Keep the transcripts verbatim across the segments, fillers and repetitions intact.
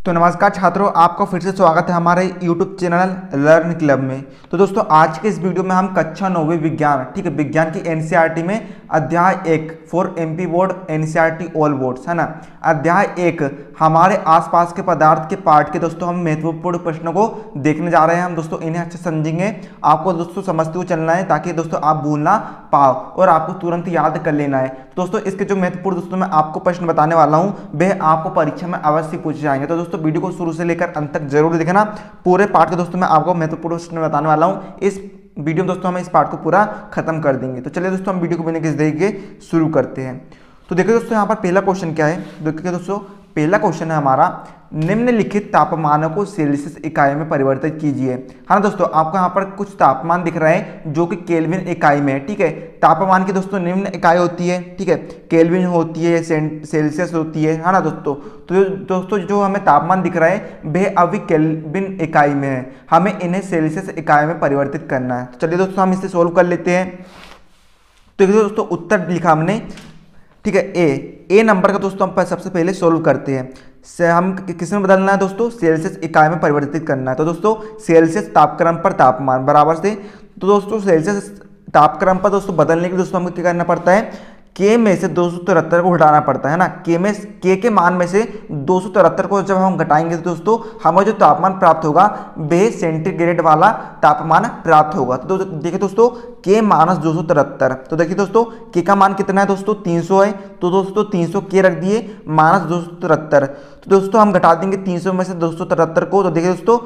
तो नमस्कार छात्रों, आपका फिर से स्वागत है हमारे यूट्यूब चैनल लर्न क्लब में। तो दोस्तों आज के इस वीडियो में हम कक्षा नौवीं विज्ञान ठीक है विज्ञान की एनसीईआरटी में अध्याय एक for MP board NCERT all boards है ना, अध्याय एक हमारे आसपास के पदार्थ के पार्ट के दोस्तों हम महत्वपूर्ण प्रश्नों को देखने जा रहे हैं। हम दोस्तों इन्हें अच्छे समझेंगे, आपको दोस्तों समझते हुए चलना है ताकि दोस्तों आप भूल ना पाओ और आपको तुरंत याद कर लेना है। तो दोस्तों इसके जो महत्वपूर्ण दोस्तों मैं आपको प्रश्न बताने वाला हूँ वह आपको परीक्षा में अवश्य पूछे जाएंगे। तो दोस्तों वीडियो को शुरू से लेकर अंत तक जरूर देखना। पूरे पार्ट के दोस्तों मैं आपको महत्वपूर्ण प्रश्न बताने वाला हूँ। इस वीडियो में दोस्तों हम इस पार्ट को पूरा खत्म कर देंगे। तो चलिए दोस्तों हम वीडियो को बिना किसी देरी के शुरू करते हैं। तो देखिए दोस्तों यहाँ पर पहला क्वेश्चन क्या है। देखिए दोस्तों पहला क्वेश्चन है हमारा, निम्नलिखित तापमानों को सेल्सियस इकाई में परिवर्तित कीजिए। है ना दोस्तों, आपको यहाँ पर कुछ तापमान दिख रहा है जो कि केल्विन इकाई में है। ठीक है, तापमान की दोस्तों निम्न इकाई होती है। ठीक है, केल्विन होती है, सेल्सियस होती है है ना दोस्तों। तो दोस्तों जो हमें तापमान दिख रहा है वह अभी केल्विन इकाई में है, हमें इन्हें सेल्सियस इकाई में परिवर्तित करना है। तो चलिए दोस्तों हम इसे सोल्व कर लेते हैं। तो देखिए दोस्तों उत्तर लिखा हमने, ठीक है, ए ए नंबर का दोस्तों हम सबसे पहले सोल्व करते हैं। से हम किस में बदलना है दोस्तों, सेल्सियस इकाई में परिवर्तित करना है। तो दोस्तों सेल्सियस तापक्रम पर तापमान बराबर से, तो दोस्तों सेल्सियस तापक्रम पर दोस्तों बदलने के लिए दोस्तों हमको क्या करना पड़ता है, के में से दो सौ तिहत्तर को घटाना पड़ता है ना। के में के के मान में से दो सौ तिहत्तर को जब हम घटाएंगे तो दोस्तों हमें जो तापमान प्राप्त होगा वह सेंटीग्रेड वाला तापमान प्राप्त होगा। तो देखिए दोस्तों के माइनस दो सौ तिहत्तर, तो देखिए दोस्तों के का मान कितना है दोस्तों तीन सौ है। तो दोस्तों तीन सौ के रख दिए माइनस दो सौ तिहत्तर, तो दोस्तों हम घटा देंगे तीन सौ में से दो सौ तिहत्तर को। तो देखिए दोस्तों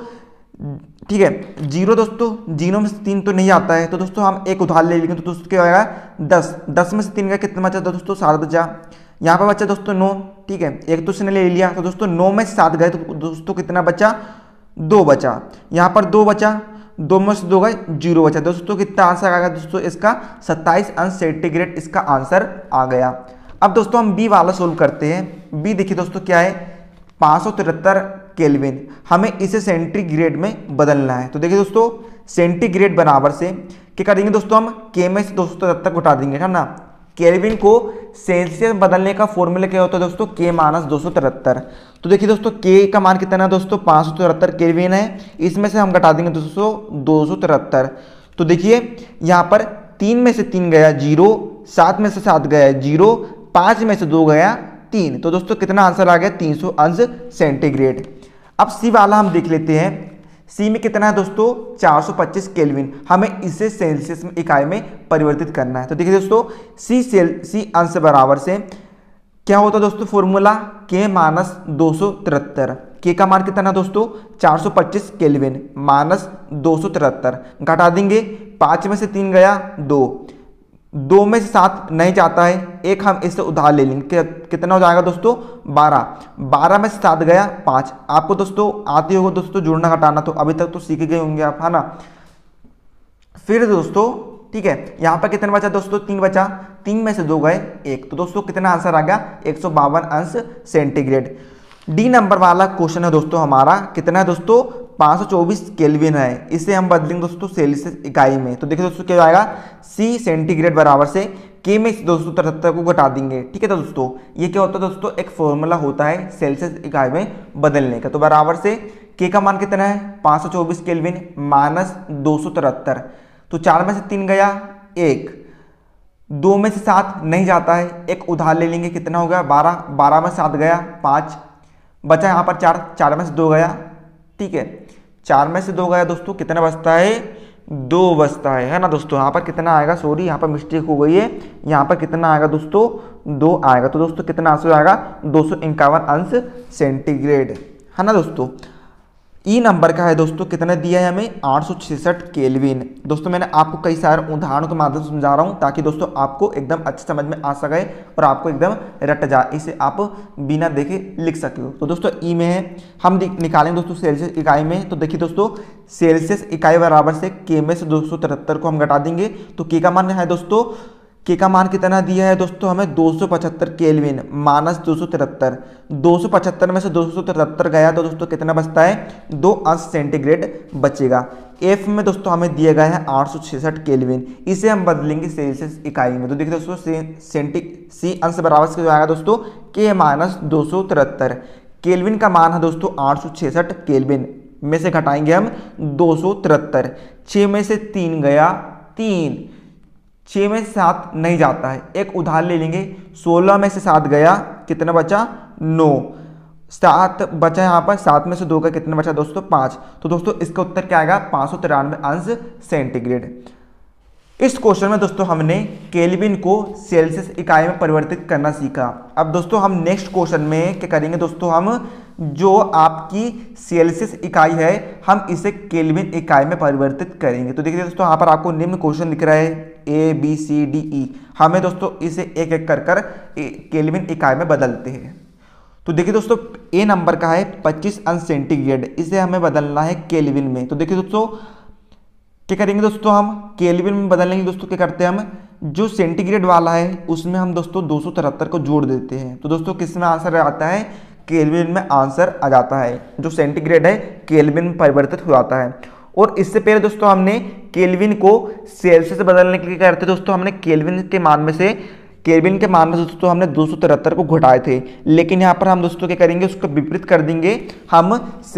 ठीक है, जीरो दोस्तों जीरो में से तीन तो नहीं आता है, तो दोस्तों हम एक उधार ले लेंगे। तो दोस्तों क्या होगा दस, दस में से तीन का कितना बचा दोस्तों सात बचा। यहाँ पर बचा दोस्तों नौ। ठीक है, एक तो इसने ले लिया, तो दोस्तों नौ में सात गए तो दोस्तों कितना बचा, दो बचा। यहाँ पर दो बचा, दो में से दो गए जीरो बचा। दोस्तों कितना आंसर आ गया दोस्तों इसका, सत्ताईस अंश सेंटीग्रेड इसका आंसर आ गया। अब दोस्तों हम बी वाला सोल्व करते हैं। बी देखिए दोस्तों क्या है, पाँच सौ तिहत्तर केल्विन, हमें इसे सेंटीग्रेड में बदलना है। तो देखिए दोस्तों सेंटीग्रेड बराबर से क्या करेंगे दोस्तों, हम के में से दो सौ तिहत्तर घटा देंगे है ना। केल्विन को सेल्सियस बदलने का फॉर्मूला क्या होता है दोस्तों, के माइनस दो सौ तिहत्तर। तो देखिए दोस्तों के का मान कितना है दोस्तों, पाँच सौ तिहत्तर केल्विन है, इसमें से हम घटा देंगे दोस्तों दो सौ तिहत्तर। तो देखिए यहाँ पर तीन में से तीन गया जीरो, सात में से सात गया जीरो, पाँच में से दो गया तीन। तो दोस्तों कितना आंसर आ गया, तीन सौ अंश सेंटीग्रेड। अब सी वाला हम देख लेते हैं। सी में कितना है दोस्तों, चार सौ पच्चीस केल्विन, हमें इसे सेल्सियस में इकाई में परिवर्तित करना है। तो देखिए दोस्तों सी सेल सी अंश बराबर से क्या होता है दोस्तों फॉर्मूला, के माइनस दो सौ तिहत्तर। के का मान कितना है दोस्तों, चार सौ पच्चीस केल्विन माइनस दो सौ तिहत्तर, घटा देंगे पाँच में से तीन गया दो, दो में से सात नहीं जाता है, एक हम इससे उधार ले लेंगे। कितना हो जाएगा दोस्तों, बारह, बारह में से सात गया पाँच। आपको दोस्तों आती होगा दोस्तों जोड़ना घटाना, तो अभी तक तो सीख गए होंगे आप है ना। फिर दोस्तों ठीक है, यहाँ पर कितना बचा दोस्तों, तीन बचा, तीन में से दो गए एक। तो दोस्तों कितना आंसर आ गया, एक सौ बावन अंश सेंटीग्रेड। डी नंबर वाला क्वेश्चन है दोस्तों हमारा, कितना है दोस्तों, पाँच सौ चौबीस केल्विन है, इसे हम बदलेंगे दोस्तों सेल्सियस इकाई में। तो देखिए दोस्तों क्या आएगा, सी सेंटीग्रेड बराबर से के में दो सौ तिहत्तर को घटा देंगे। ठीक है, तो दोस्तों ये क्या होता है दोस्तों, एक फॉर्मूला होता है सेल्सियस इकाई में बदलने का। तो बराबर से के का मान कितना है, पाँच सौ चौबीस केल्विन माइनस दो सौ तिहत्तर। तो चार में से तीन गया एक, दो में से सात नहीं जाता है, एक उधार ले लेंगे, कितना हो गया बारह, बारह में सात गया पाँच, बचा यहाँ पर चार, चार में से दो गया। ठीक है, चार में से दो गया दोस्तों, कितना बचता है, दो बचता है है ना दोस्तों। यहाँ पर कितना आएगा, सॉरी यहाँ पर मिस्टेक हो गई है, यहाँ पर कितना आएगा दोस्तों, दो आएगा। तो दोस्तों कितना आंसर आएगा, दो सौ इक्यावन अंश सेंटीग्रेड है ना दोस्तों। ई नंबर का है दोस्तों, कितना दिया है हमें, आठ सौ छिसठ केल्विन। दोस्तों मैंने आपको कई सारे उदाहरणों के माध्यम से समझा रहा हूँ ताकि दोस्तों आपको एकदम अच्छे समझ में आ सके और आपको एकदम रट जाए, इसे आप बिना देखे लिख सके हो। तो दोस्तों ई में है, हम निकालेंगे दोस्तों सेल्सियस इकाई में। तो देखिए दोस्तों सेल्सियस इकाई बराबर से के में से दो सौ तिहत्तर को हम घटा देंगे। तो के का मान है दोस्तों, के का मान कितना दिया है दोस्तों हमें, दो सौ पचहत्तर केल्विन माइनस दो सौ तिहत्तर। दो सौ पचहत्तर में से दो सौ तिहत्तर गया तो दोस्तों कितना बचता है, दो अंश सेंटीग्रेड बचेगा। एफ में दोस्तों हमें दिया गया है आठ सौ छिसठ केल्विन, इसे हम बदलेंगे सेल्सियस इकाई में। तो देखिए दोस्तों सेंटी सी अंश बराबर से जो आएगा दोस्तों के माइनस दो सौ तिहत्तर। केल्विन का मान है दोस्तों आठ सौ छियासठ केल्विन में से घटाएंगे हम दो सौ तिहत्तर, छः में से तीन गया तीन, छः में से सात नहीं जाता है, एक उधार ले लेंगे, सोलह में से सात गया कितना बचा नौ, सात बचा यहाँ पर, सात में से दो का कितना बचा दोस्तों पाँच। तो दोस्तों इसका उत्तर क्या आएगा पाँच सौ तिरानवे अंश सेंटीग्रेड। इस क्वेश्चन में दोस्तों हमने केल्विन को सेल्सियस इकाई में परिवर्तित करना सीखा। अब दोस्तों हम नेक्स्ट क्वेश्चन में क्या करेंगे दोस्तों, हम जो आपकी सेल्सियस इकाई है हम इसे केल्विन इकाई में परिवर्तित करेंगे। तो देखिए दोस्तों यहाँ पर आपको निम्न क्वेश्चन दिख रहा है A B C D E, हमें दोस्तों इसे एक एक कर कर केल्विन इकाई में बदलते हैं। तो देखिए दोस्तों ए नंबर का है पच्चीस अंश सेंटीग्रेड, इसे हमें बदलना है केल्विन में। तो देखिए दोस्तों क्या करेंगे दोस्तों, हम केल्विन में बदलेंगे दोस्तों, क्या करते हैं हम जो सेंटीग्रेड वाला है उसमें हम दोस्तों दो सौ तिहत्तर को जोड़ देते हैं। तो दोस्तों किस में आंसर आता है, केल्विन में आंसर आ जाता है, जो सेंटीग्रेड है केल्विन में परिवर्तित हो जाता है। और इससे पहले दोस्तों हमने केल्विन को सेल्सियस बदलने के लिए क्या करते दोस्तों, हमने केल्विन के मान में से केल्विन के मान में दोस्तों हमने दो सौ तिहत्तर को घटाए थे, लेकिन यहाँ पर हम दोस्तों क्या करेंगे उसको विपरीत कर देंगे, हम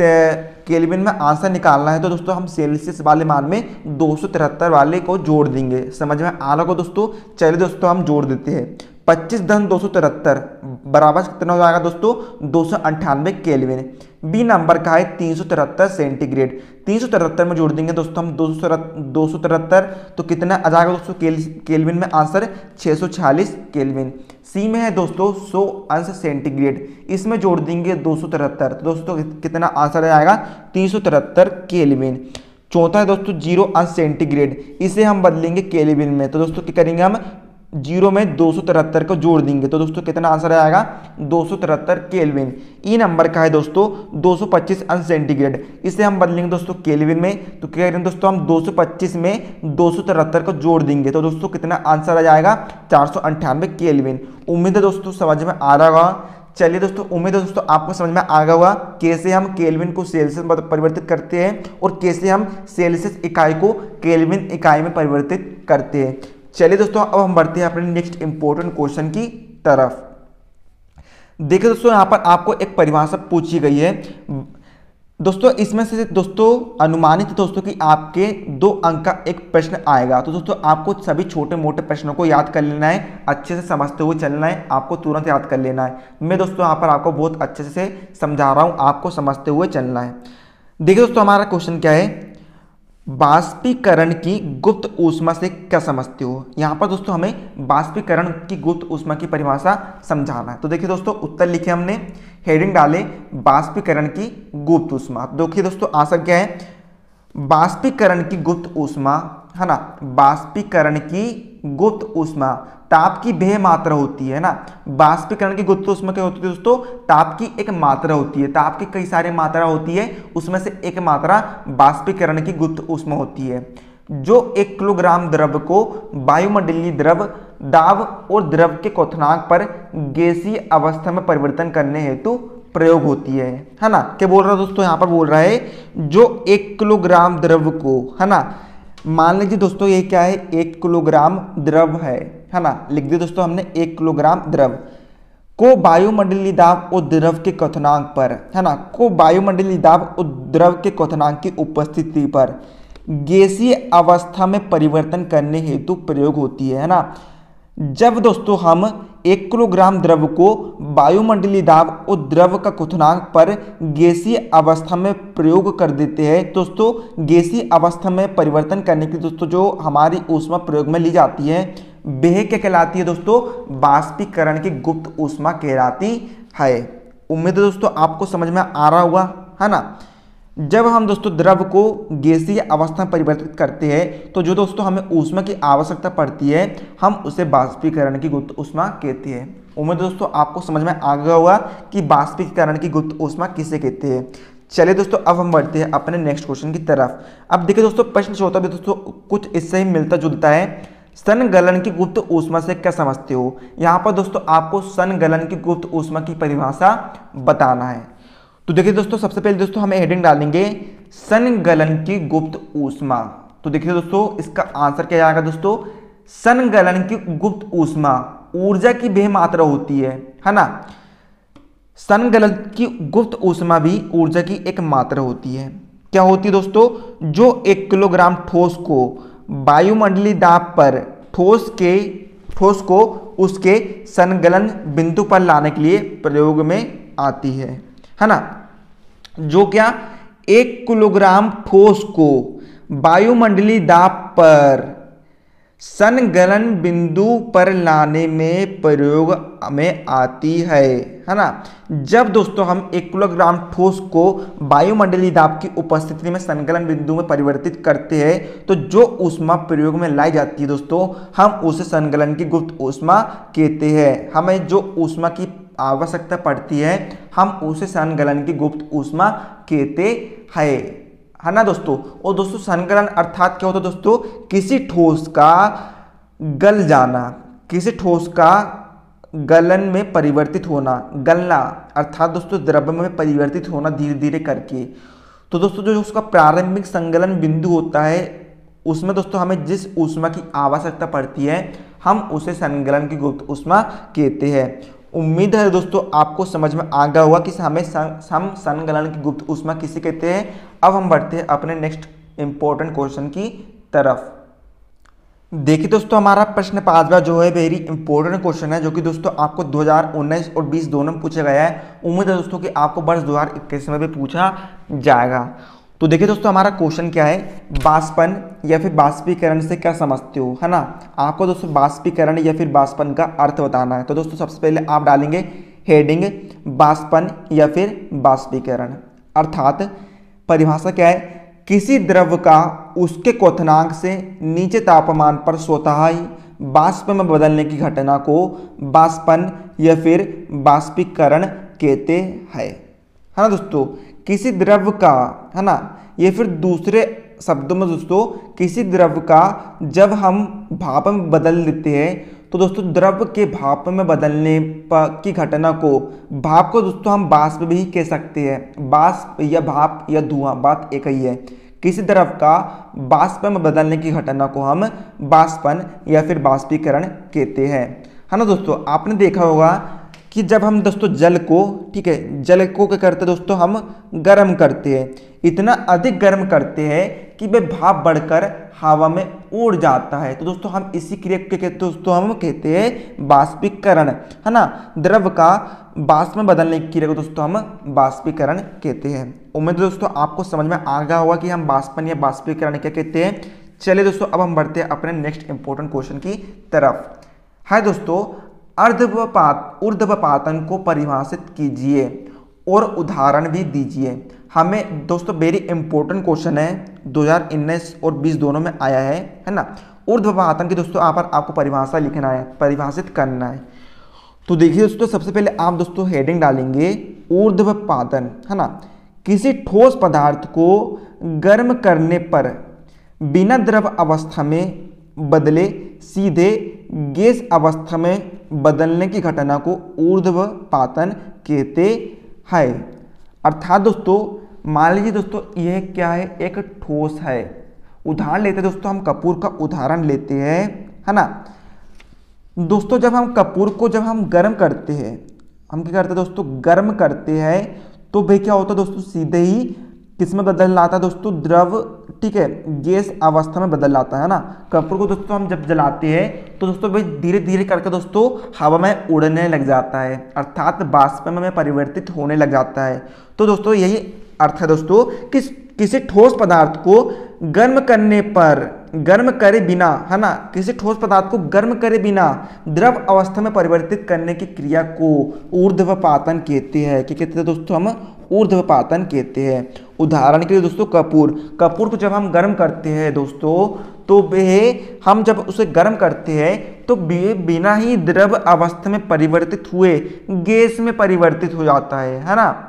केल्विन में आंसर निकालना है तो दोस्तों हम सेल्सियस वाले मान में दो सौ तिहत्तर वाले को जोड़ देंगे। समझ में आ रहा हो दोस्तों, चलिए दोस्तों हम जोड़ देते हैं, पच्चीस धन दो सौ तिहत्तर बराबर कितना हो जाएगा दोस्तों दो सौ अंठानवे केल्विन। बी नंबर का है तीन सौ तिहत्तर सेंटीग्रेड, तीन सौ तिहत्तर में जोड़ देंगे दोस्तों हम दो सौ दो सौ तिहत्तर, तो कितना आ जाएगा दोस्तों केल, केल्विन में आंसर छः सौ छियालीस केल्विन। सी में है दोस्तों सौ अंश सेंटीग्रेड, इसमें जोड़ देंगे दो सौ तिहत्तर, तो दोस्तों कितना आंसर आएगा तीन सौ तिहत्तर केल्विन। चौथा है दोस्तों जीरो अंश सेंटीग्रेड, इसे हम बदलेंगे केल्विन में, तो दोस्तों क्या करेंगे हम जीरो में दो सौ तिहत्तर को जोड़ देंगे, तो दोस्तों कितना आंसर आएगा दो सौ तिहत्तर केल्विन। ई नंबर का है दोस्तों दो सौ पच्चीस अंश सेंटीग्रेड, इसे हम बदलेंगे दोस्तों केल्विन में, तो क्या करेंगे दोस्तों हम दो सौ पच्चीस में दो सौ तिहत्तर को जोड़ देंगे, तो दोस्तों कितना आंसर आ जाएगा चार सौ अंठानवे केल्विन। उम्मीद है दोस्तों समझ में आ रहा होगा। चलिए दोस्तों उम्मीद है दोस्तों आपको समझ में आ गया होगा कैसे हम केल्विन को सेल्सियस में परिवर्तित करते हैं और कैसे हम सेल्सियस इकाई को केल्विन इकाई में परिवर्तित करते हैं। चलिए दोस्तों अब हम बढ़ते हैं अपने नेक्स्ट इंपॉर्टेंट क्वेश्चन की तरफ। देखिए दोस्तों यहाँ पर आपको एक परिभाषा पूछी गई है दोस्तों, इसमें से दोस्तों अनुमानित दोस्तों कि आपके दो अंक का एक प्रश्न आएगा। तो दोस्तों आपको सभी छोटे मोटे प्रश्नों को याद कर लेना है, अच्छे से समझते हुए चलना है, आपको तुरंत याद कर लेना है। मैं दोस्तों यहाँ पर आपको बहुत अच्छे से समझा रहा हूँ, आपको समझते हुए चलना है। देखिए दोस्तों हमारा क्वेश्चन क्या है, बाष्पीकरण की गुप्त ऊष्मा से क्या समझते हो। यहाँ पर दोस्तों हमें बाष्पीकरण की गुप्त ऊष्मा की परिभाषा समझाना है। तो देखिए दोस्तों उत्तर लिखे हमने, हेडिंग डाले बाष्पीकरण की गुप्त ऊष्मा। देखिए दोस्तों आंसर क्या है, बाष्पीकरण की गुप्त ऊष्मा है ना, बाष्पीकरण की गुप्त ऊष्मा ताप की वह मात्रा होती है ना। बाष्पीकरण की गुप्त ऊष्मा क्या होती है दोस्तों, ताप की एक मात्रा होती है, ताप की कई सारी मात्रा होती है, उसमें से एक मात्रा बाष्पीकरण की गुप्त ऊष्मा होती है, जो एक किलोग्राम द्रव को वायुमंडलीय द्रव दाब और द्रव के क्वथनांक पर गैसीय अवस्था में परिवर्तन करने हेतु प्रयोग होती है है ना। क्या बोल रहा है दोस्तों, यहाँ पर बोल रहा है जो एक किलोग्राम द्रव को है ना, मान लीजिए दोस्तों ये क्या है एक किलोग्राम द्रव है है ना, लिख दिया दोस्तों हमने एक किलोग्राम द्रव को वायुमंडलीय दाब और द्रव के क्वथनांक पर है ना, को वायुमंडलीय दाब और द्रव के क्वथनांक की उपस्थिति पर गैसीय अवस्था में परिवर्तन करने हेतु प्रयोग होती है ना। जब दोस्तों हम एक किलोग्राम द्रव को वायुमंडलीय दाब और द्रव का क्वथनांक पर गैसीय अवस्था में प्रयोग कर देते हैं दोस्तों, गैसीय अवस्था में परिवर्तन करने की दोस्तों जो हमारी ऊष्मा प्रयोग में ली जाती है वह क्या कहलाती है दोस्तों, बाष्पीकरण की गुप्त ऊष्मा कहलाती है। उम्मीद है दोस्तों आपको समझ में आ रहा होगा है ना। जब हम दोस्तों द्रव को गैसीय अवस्था में परिवर्तित करते हैं तो जो दोस्तों हमें ऊष्मा की आवश्यकता पड़ती है हम उसे बाष्पीकरण की गुप्त ऊष्मा कहते हैं। उम्मीद दोस्तों आपको समझ में आ गया होगा कि बाष्पीकरण की गुप्त ऊष्मा किसे कहते हैं। चलिए दोस्तों अब हम बढ़ते हैं अपने नेक्स्ट क्वेश्चन की तरफ। अब देखिए दोस्तों प्रश्न चौथा भी दोस्तों कुछ इससे ही मिलता जुलता है, सन गलन की गुप्त ऊष्मा से क्या समझते हो। यहाँ पर दोस्तों आपको सन गलन की गुप्त ऊष्मा की परिभाषा बताना है। तो देखिए दोस्तों सबसे पहले दोस्तों हमें हेडिंग डालेंगे सन गलन की गुप्त ऊष्मा। तो देखिए दोस्तों इसका आंसर क्या आएगा दोस्तों, सन गलन की गुप्त ऊष्मा ऊर्जा की वह मात्रा होती है है ना, सनगलन की गुप्त ऊष्मा भी ऊर्जा की एक मात्रा होती है। क्या होती है दोस्तों? जो एक किलोग्राम ठोस को वायुमंडलीय दाब पर ठोस के ठोस को उसके सनगलन बिंदु पर लाने के लिए प्रयोग में आती है है ना। जो क्या एक किलोग्राम ठोस को वायुमंडलीय दाब पर सनगलन बिंदु पर लाने में प्रयोग में आती है है ना। जब दोस्तों हम एक किलोग्राम ठोस को वायुमंडलीय दाब की उपस्थिति में सनगलन बिंदु में परिवर्तित करते हैं तो जो ऊष्मा प्रयोग में लाई जाती है दोस्तों, हम उसे सनगलन की गुप्त ऊष्मा कहते हैं। हमें जो ऊष्मा की आवश्यकता पड़ती है हम उसे सनगलन की गुप्त ऊष्मा कहते हैं, है ना दोस्तों। और दोस्तों सनगलन अर्थात क्या होता है दोस्तों? किसी ठोस का गल जाना, किसी ठोस का गलन में परिवर्तित होना, गलना अर्थात दोस्तों द्रव्य में परिवर्तित होना धीरे धीरे करके। तो दोस्तों जो उसका प्रारंभिक संगलन बिंदु होता है उसमें दोस्तों हमें जिस ऊष्मा की आवश्यकता पड़ती है हम उसे सनगलन की गुप्त ऊष्मा कहते हैं। उम्मीद है दोस्तों आपको समझ में आ गया होगा कि हमें हम सनगलन की गुप्त ऊष्मा किसे कहते हैं। अब हम बढ़ते हैं अपने नेक्स्ट इंपॉर्टेंट क्वेश्चन की तरफ। देखिए दोस्तों हमारा प्रश्न पांचवा जो है वेरी इंपॉर्टेंट क्वेश्चन है, जो कि दोस्तों आपको दो हज़ार उन्नीस और बीस दोनों में पूछा गया है। उम्मीद है दोस्तों कि आपको वर्ष दो हज़ार इक्कीस में भी पूछा जाएगा। तो देखिए दोस्तों हमारा क्वेश्चन क्या है, बाष्पन या फिर बाष्पीकरण से क्या समझते हो, है ना। आपको दोस्तों बाष्पीकरण या फिर बाष्पन का अर्थ बताना है। तो दोस्तों सबसे पहले आप डालेंगे हेडिंग बाष्पन या फिर बाष्पीकरण। अर्थात परिभाषा क्या है, किसी द्रव का उसके क्वथनांक से नीचे तापमान पर स्वतः ही बाष्प में बदलने की घटना को बाष्पन या फिर बाष्पीकरण कहते हैं, है ना दोस्तों। किसी द्रव का, है ना, ये फिर दूसरे शब्दों में दोस्तों किसी द्रव का जब हम भाप में बदल देते हैं तो दोस्तों द्रव के भाप में बदलने की घटना को, भाप को दोस्तों हम बाष्प भी कह सकते हैं। बाष्प या भाप या धुआं बात एक ही है। किसी द्रव का बाष्प में बदलने की घटना को हम बाष्पन या फिर बाष्पीकरण कहते हैं, है ना दोस्तों। आपने देखा होगा कि जब हम दोस्तों जल को, ठीक है, जल को क्या करते हैं दोस्तों, हम गर्म करते हैं, इतना अधिक गर्म करते हैं कि वह भाप बढ़कर हवा में उड़ जाता है। तो दोस्तों हम इसी क्रिया के कहते दोस्तों हम कहते हैं बाष्पीकरण, है ना। द्रव का बाष्प में बदलने की क्रिया को दोस्तों हम बाष्पीकरण कहते हैं। उम्मीद है दोस्तों आपको समझ में आ गया होगा कि हम बाष्पन या बाष्पीकरण क्या कहते हैं। चलिए दोस्तों अब हम बढ़ते हैं अपने नेक्स्ट इंपॉर्टेंट क्वेश्चन की तरफ। है दोस्तों, अर्धवपात ऊर्ध्वपातन को परिभाषित कीजिए और उदाहरण भी दीजिए। हमें दोस्तों वेरी इंपॉर्टेंट क्वेश्चन है, दो हज़ार उन्नीस और बीस दोनों में आया है, है ना। ऊर्ध्वपातन की दोस्तों यहाँ पर आपको परिभाषा लिखना है, परिभाषित करना है। तो देखिए दोस्तों सबसे पहले आप दोस्तों हेडिंग डालेंगे ऊर्ध्वपातन, है ना। किसी ठोस पदार्थ को गर्म करने पर बिना द्रव अवस्था में बदले सीधे गैस अवस्था में बदलने की घटना को ऊर्ध्वपातन कहते हैं। अर्थात दोस्तों मान लीजिए दोस्तों यह क्या है, एक ठोस है। उदाहरण लेते हैं दोस्तों, हम कपूर का उदाहरण लेते हैं, है ना दोस्तों। जब हम कपूर को जब हम गर्म करते हैं, हम क्या करते हैं दोस्तों, गर्म करते हैं तो भाई क्या होता है दोस्तों, सीधे ही किस में बदल लाता है दोस्तों, द्रव, ठीक है, गैस अवस्था में बदल लाता है ना। कपूर को दोस्तों हम जब जलाते हैं तो दोस्तों भाई धीरे धीरे करके दोस्तों हवा में उड़ने लग जाता है, अर्थात बाष्प में परिवर्तित होने लग जाता है। तो दोस्तों यही अर्थ है दोस्तों कि किसी ठोस पदार्थ को गर्म करने पर, गर्म करे बिना, है ना, किसी ठोस पदार्थ को गर्म करे बिना द्रव अवस्था में परिवर्तित करने की क्रिया को ऊर्ध्वपातन कहते हैं। क्या कहते हैं दोस्तों, हम ऊर्ध्वपातन कहते हैं। उदाहरण के लिए दोस्तों कपूर, कपूर को जब हम गर्म करते हैं दोस्तों तो वह हम जब उसे गर्म करते हैं तो बिना ही द्रव अवस्था में परिवर्तित हुए गैस में परिवर्तित हो जाता है, है ना।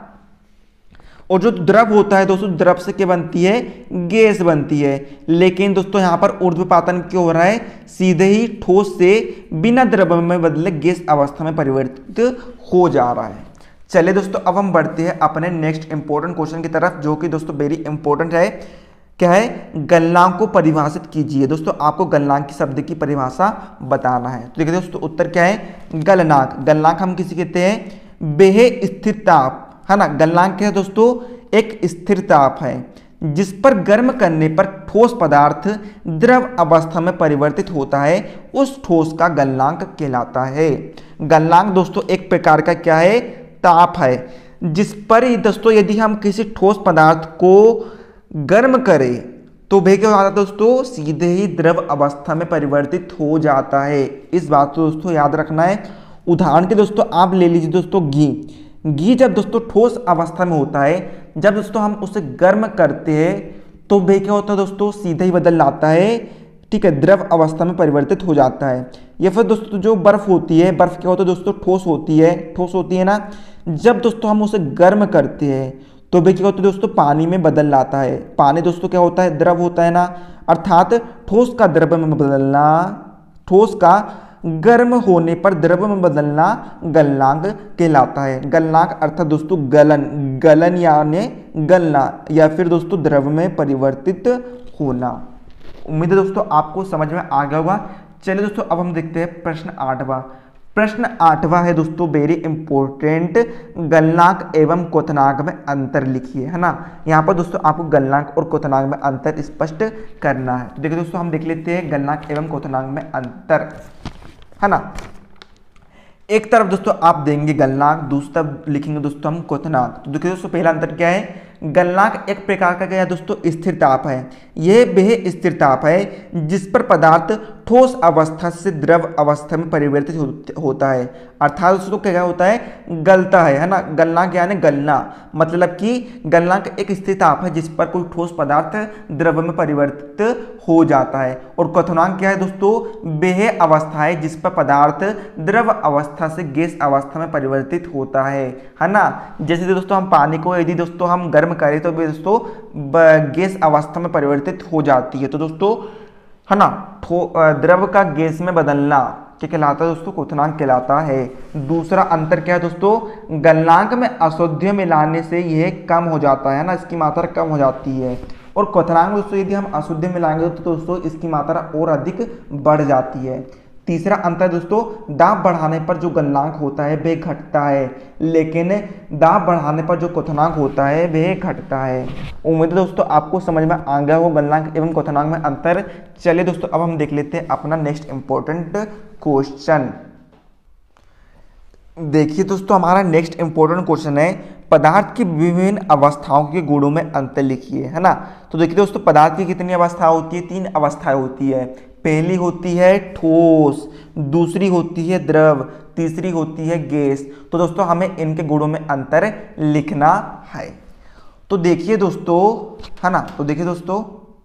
और जो द्रव होता है दोस्तों, द्रव से क्या बनती है, गैस बनती है। लेकिन दोस्तों यहाँ पर ऊर्ध्वपातन क्यों हो रहा है, सीधे ही ठोस से बिना द्रव में बदले गैस अवस्था में परिवर्तित हो जा रहा है। चलिए दोस्तों अब हम बढ़ते हैं अपने नेक्स्ट इंपॉर्टेंट क्वेश्चन की तरफ, जो कि दोस्तों वेरी इंपॉर्टेंट है। क्या है, गलनांक को परिभाषित कीजिए। दोस्तों आपको गलनांक की शब्द की परिभाषा बताना है। तो देखिए दोस्तों उत्तर क्या है, गलनांक। गलनांक हम किसी कहते हैं, बेह स्थिर ताप, है ना, गलनांक क्या है दोस्तों, एक स्थिर ताप है जिस पर गर्म करने पर ठोस पदार्थ द्रव अवस्था में परिवर्तित होता है, उस ठोस का गलनांक कहलाता है। गलनांक दोस्तों एक प्रकार का क्या है, ताप है जिस पर दोस्तों यदि हम किसी ठोस पदार्थ को गर्म करें तो वह क्या होता है दोस्तों, सीधे ही द्रव अवस्था में परिवर्तित हो जाता है। इस बात को दोस्तों याद रखना है। उदाहरण के दोस्तों आप ले लीजिए दोस्तों घी। घी जब दोस्तों ठोस अवस्था में होता है, जब दोस्तों हम उसे गर्म करते हैं तो वह क्या होता है दोस्तों, सीधे ही बदल जाता है, ठीक है, द्रव अवस्था में परिवर्तित हो जाता है। या फिर दोस्तों जो बर्फ होती है, बर्फ क्या होता है दोस्तों, ठोस होती है, ठोस होती है ना, जब दोस्तों हम उसे गर्म करते हैं तो वह क्या होता है दोस्तों, पानी में बदल जाता है। पानी दोस्तों क्या होता है, द्रव होता है ना, अर्थात ठोस का द्रव में बदलना, ठोस का गर्म होने पर द्रव में बदलना गलनांक कहलाता है। गलनांक अर्थात दोस्तों गलन, गलन यानी गलना या फिर दोस्तों द्रव में परिवर्तित होना। उम्मीद है दोस्तों आपको समझ में आ गया होगा। चलिए दोस्तों अब हम देखते हैं प्रश्न आठवां। प्रश्न आठवां है दोस्तों वेरी इंपॉर्टेंट, गलनांक एवं क्वथनांक में अंतर लिखिए, है ना। यहाँ पर दोस्तों आपको गलनांक और क्वथनांक में अंतर स्पष्ट करना है। तो देखिए दोस्तों हम देख लेते हैं गलनांक एवं क्वथनांक में अंतर, है ना। एक तरफ दोस्तों आप देंगे गलनांक, दूसरी तरफ लिखेंगे दोस्तों हम क्वथनांक। तो देखिए दोस्तों पहला अंतर क्या है, गलनांक एक प्रकार का क्या है दोस्तों, स्थिर ताप है। यह वह स्थिर ताप है जिस पर पदार्थ ठोस अवस्था से द्रव अवस्था में परिवर्तित हो, होता है, अर्थात दोस्तों क्या होता है, गलता है, है ना। गलनांक यानी गलना, मतलब कि गलनांक एक स्थिर ताप है जिस पर कोई ठोस पदार्थ द्रव में परिवर्तित हो जाता है। और क्वथनांक क्या है दोस्तों, वह अवस्था है जिस पर पदार्थ द्रव अवस्था से गैस अवस्था में परिवर्तित होता है, है ना। जैसे दोस्तों हम पानी को यदि दोस्तों हम गर्म करें तो दोस्तों गैस अवस्था में परिवर्तित हो जाती है। तो दोस्तों है ना, द्रव का गैस में बदलना क्या कहलाता है दोस्तों, क्वथनांक कहलाता है। दूसरा अंतर क्या है दोस्तों, गलनांक में अशुद्ध मिलाने से यह कम हो जाता है ना, इसकी मात्रा कम हो जाती है। और क्वथनांक दोस्तों यदि हम अशुद्ध मिलाएंगे तो दोस्तों इसकी मात्रा और अधिक बढ़ जाती है। तीसरा अंतर दोस्तों, दाब बढ़ाने पर जो गलनांक होता है वह घटता है, लेकिन दाब बढ़ाने पर जो क्वथनांक होता है वह घटता है। उम्मीद है दोस्तों आपको समझ में आ गया हो गलनांक एवं क्वथनांक में अंतर। चलिए दोस्तों अब हम देख लेते हैं अपना नेक्स्ट इंपॉर्टेंट क्वेश्चन। देखिए दोस्तों हमारा नेक्स्ट इंपॉर्टेंट क्वेश्चन है, पदार्थ की विभिन्न अवस्थाओं के गुणों में अंतर लिखिए, है ना। तो देखिए दोस्तों पदार्थ की कितनी अवस्था होती है, तीन अवस्थाएं होती है। पहली होती है ठोस, दूसरी होती है द्रव, तीसरी होती है गैस। तो दोस्तों हमें इनके गुणों में अंतर लिखना है। तो देखिए दोस्तों, है ना, तो देखिए दोस्तों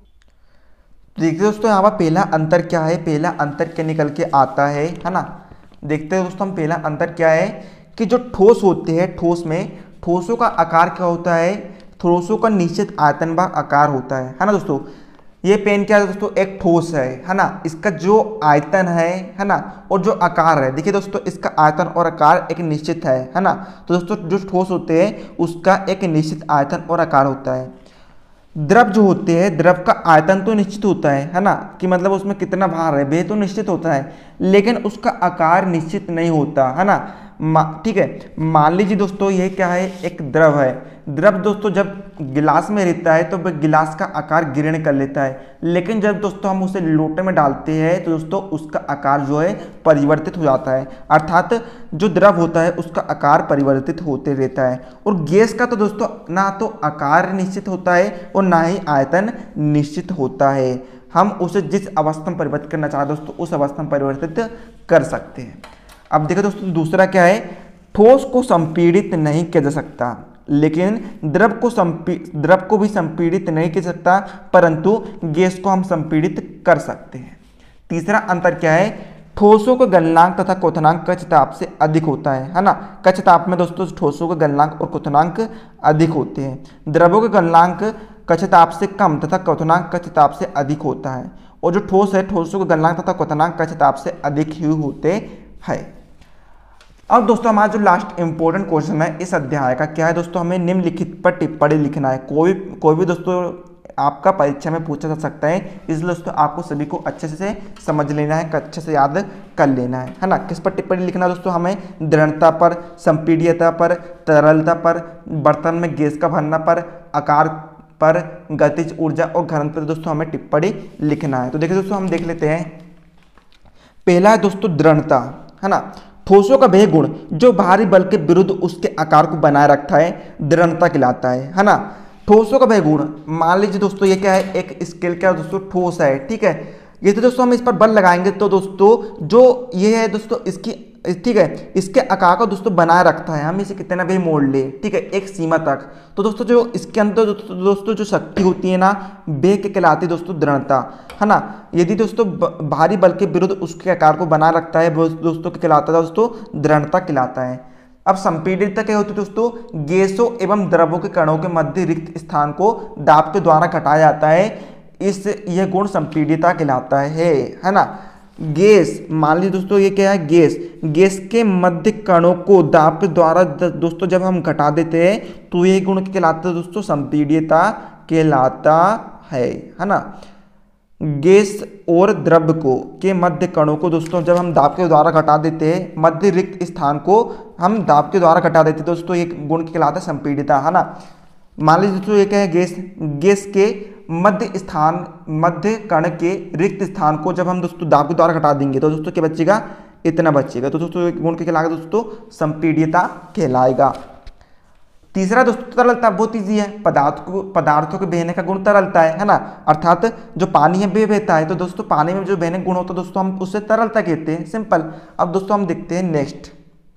देखिए दोस्तों यहाँ पर पहला अंतर क्या है, पहला अंतर क्या निकल के आता है, है ना। देखते हैं दोस्तों हम पहला अंतर क्या है कि जो ठोस होते हैं, ठोस में ठोसों का आकार क्या होता है, ठोसों का निश्चित आयतन व आकार होता है, है ना दोस्तों। ये पेन क्या है दोस्तों, एक ठोस है, है ना। इसका जो आयतन है, है ना, और जो आकार है, देखिए दोस्तों इसका आयतन और आकार एक निश्चित है, है ना। तो दोस्तों जो ठोस होते हैं उसका एक निश्चित आयतन और आकार होता है। द्रव जो होते हैं, द्रव का आयतन तो निश्चित होता है, है ना, कि मतलब उसमें कितना भार है वह तो निश्चित होता है, लेकिन उसका आकार निश्चित नहीं होता, है ना। ठीक है, मान लीजिए दोस्तों ये क्या है, एक द्रव है। द्रव दोस्तों जब गिलास में रहता है तो वह गिलास का आकार ग्रहण कर लेता है, लेकिन जब दोस्तों हम उसे लोटे में डालते हैं तो दोस्तों उसका आकार जो है परिवर्तित हो जाता है, अर्थात जो द्रव होता है उसका आकार परिवर्तित होते रहता है। और गैस का तो दोस्तों ना तो आकार निश्चित होता है और ना ही आयतन निश्चित होता है। हम उसे जिस अवस्था में परिवर्तित करना चाहते हैं दोस्तों उस अवस्था में परिवर्तित कर सकते हैं। अब देखो दोस्तों दूसरा क्या है, ठोस को संपीड़ित नहीं किया जा सकता, लेकिन द्रव को संपी द्रव को भी संपीड़ित नहीं किया जा सकता, परंतु गैस को हम संपीड़ित कर सकते हैं। तीसरा अंतर क्या है, ठोसों का गलनांक तथा क्वथनांक कच्छ ताप से अधिक होता है, है ना। कच्छ ताप में दोस्तों ठोसों का गलनांक और क्वथनांक अधिक होते हैं। द्रवों का गलनांक कच्छ ताप से कम तथा क्वथनांक कच्छ ताप से अधिक होता है। और जो ठोस है, ठोसों का गलनांक तथा क्वथनांक कच्छ ताप से अधिक ही होते हैं। अब दोस्तों हमारा जो लास्ट इंपॉर्टेंट क्वेश्चन है इस अध्याय का क्या है दोस्तों, हमें निम्नलिखित पर टिप्पणी लिखना है। कोई कोई भी दोस्तों आपका परीक्षा में पूछा जा सकता है, इसलिए दोस्तों आपको सभी को अच्छे से समझ लेना है, अच्छे से याद कर लेना है है ना। किस पर टिप्पणी लिखना दोस्तों, हमें दृढ़ता पर, संपीड्यता पर, तरलता पर, बर्तन में गैस का भरना पर, आकार पर, गतिज ऊर्जा और घनत्व पर दोस्तों हमें टिप्पणी लिखना है। तो देखिए दोस्तों हम देख लेते हैं। पहला है दोस्तों दृढ़ता, है ना। ठोसों का वह गुण जो भारी बल के विरुद्ध उसके आकार को बनाए रखता है दृढ़ता कहलाता है, है ना। ठोसों का वह गुण, मान लीजिए दोस्तों ये क्या है, एक स्केल क्या है दोस्तों, ठोस है, ठीक है। ये तो दोस्तों हम इस पर बल लगाएंगे तो दोस्तों जो ये है दोस्तों इसकी, ठीक है, इसके आकार को दोस्तों बनाए रखता है, हम इसे कितना भी मोड़ ले, ठीक है, एक सीमा तक। तो दोस्तों जो इसके अंदर दोस्तों, दोस्तों जो शक्ति होती है ना, वे के कहलाती है दोस्तों दृढ़ता, है ना। यदि दोस्तों भारी बल के विरुद्ध उसके आकार को बनाए रखता है वो दोस्तों क्या कहलाता है, दोस्तों दृढ़ता कहलाता है। अब संपीड़ितता क्या होती है दोस्तों, गैसों एवं द्रवों के कणों के मध्य रिक्त स्थान को दाब के द्वारा घटाया जाता है, इस यह गुण संपीड़ितता कहलाता है, है ना। गैस, मान लीजिए दोस्तों ये क्या है, गैस गैस के मध्य कणों को दाब के द्वारा दोस्तों जब हम घटा देते हैं तो ये गुण कहलाता है दोस्तों संपीड्यता कहलाता है, है ना। गैस और द्रव को के मध्य कणों को दोस्तों जब हम दाब के द्वारा घटा देते हैं, मध्य रिक्त स्थान को हम दाब के द्वारा घटा देते हैं दोस्तों, ये गुण कहलाता है संपीड्यता, है ना। मान लीजिए दोस्तों ये क्या है, गैस गैस के मध्य स्थान मध्य कण के रिक्त स्थान को जब हम दोस्तों दाब के द्वारा घटा देंगे तो दोस्तों क्या बचेगा, इतना बचेगा। तो दोस्तों गुण क्या कहलाएगा दोस्तों, संपीड्यता कहलाएगा। तीसरा दोस्तों तरलता, बहुत ईजी है, पदार्थ को पदार्थों के बहने का गुण तरलता है, है ना। अर्थात जो पानी है वे बहता है, तो दोस्तों पानी में जो बहने गुण होता है दोस्तों हम उससे तरलता कहते हैं, सिंपल। अब दोस्तों हम देखते हैं नेक्स्ट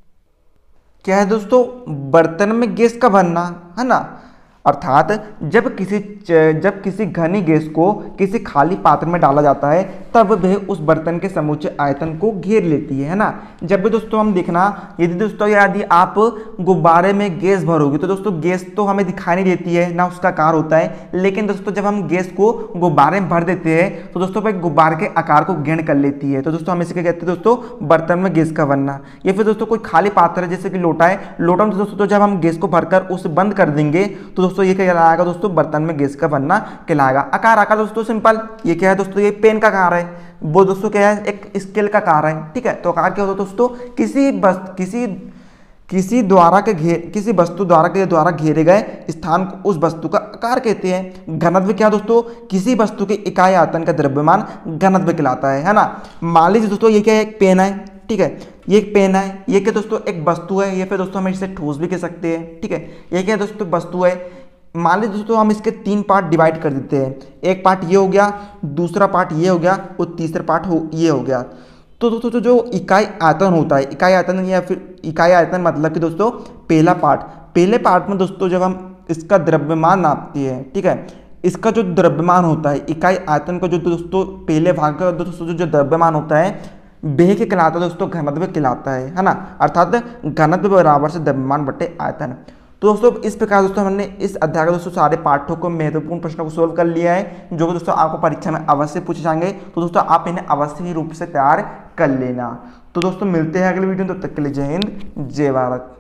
क्या है दोस्तों, बर्तन में गैस का भरना, है ना। अर्थात जब किसी जब किसी घनी गैस को किसी खाली पात्र में डाला जाता है तब वह उस बर्तन के समूचे आयतन को घेर लेती है, है ना। जब भी दोस्तों हम देखना, यदि दोस्तों यदि आप गुब्बारे में गैस भरोगे तो दोस्तों गैस तो हमें दिखाई नहीं देती है ना, उसका आकार होता है, लेकिन दोस्तों जब हम गैस को गुब्बारे में भर देते हैं तो दोस्तों वह गुब्बारे के आकार को घेर कर लेती है। तो दोस्तों हम इसे क्या कहते हैं दोस्तों, बर्तन में गैस का बनना। या फिर दोस्तों कोई खाली पात्र है जैसे कि लोटा है, लोटा में दोस्तों जब हम गैस को भरकर उसे बंद कर देंगे तो दोस्तों ये क्या कहलाएगा दोस्तों, बर्तन में गैस का बनना कहलाएगा। आकार आकार दोस्तों सिंपल, ये क्या है दोस्तों, ये पेन का आकार है, वो दोस्तों क्या है, एक स्केल का आकार है, ठीक है। तो आकार क्या होता है दोस्तों, किसी बस किसी किसी द्वारा के घेर किसी वस्तु द्वारा के द्वारा घेरे गए स्थान को उस वस्तु का आकार कहते हैं। घनत्व क्या दोस्तों, किसी वस्तु के इकाई आयतन का द्रव्यमान घनत्व कहलाता है, है ना। मान लीजिए दोस्तों ये क्या है, एक पेन है, ठीक है, ये एक पेन है, ये क्या दोस्तों एक वस्तु है, ये फिर दोस्तों हम इसे ठोस भी कह सकते हैं, ठीक है। ये क्या दोस्तों वस्तु है। मान लीजिए दोस्तों हम इसके तीन पार्ट डिवाइड कर देते हैं, एक पार्ट ये हो गया, दूसरा पार्ट ये हो गया और तीसरा पार्ट हो ये हो गया। तो दोस्तों तो जो इकाई आयतन होता है, इकाई आयतन या फिर इकाई आयतन मतलब कि दोस्तों पहला पार्ट, पहले पार्ट में दोस्तों जब हम इसका द्रव्यमान नापते हैं, ठीक है, इसका जो द्रव्यमान होता है, इकाई आयतन का जो दोस्तों पहले भाग का दोस्तों जो द्रव्यमान होता है वह के कहलाता है दोस्तों घनत्व कहलाता है, है ना। अर्थात घनत्व बराबर से द्रव्यमान बटे आयतन। तो दोस्तों इस प्रकार दोस्तों हमने इस अध्याय के दोस्तों सारे पाठों को महत्वपूर्ण प्रश्नों को सोल्व कर लिया है, जो कि दोस्तों आपको परीक्षा में अवश्य पूछे जाएंगे। तो दोस्तों आप इन्हें अवश्य ही रूप से तैयार कर लेना। तो दोस्तों मिलते हैं अगले वीडियो में, तब तक के लिए जय हिंद जय भारत।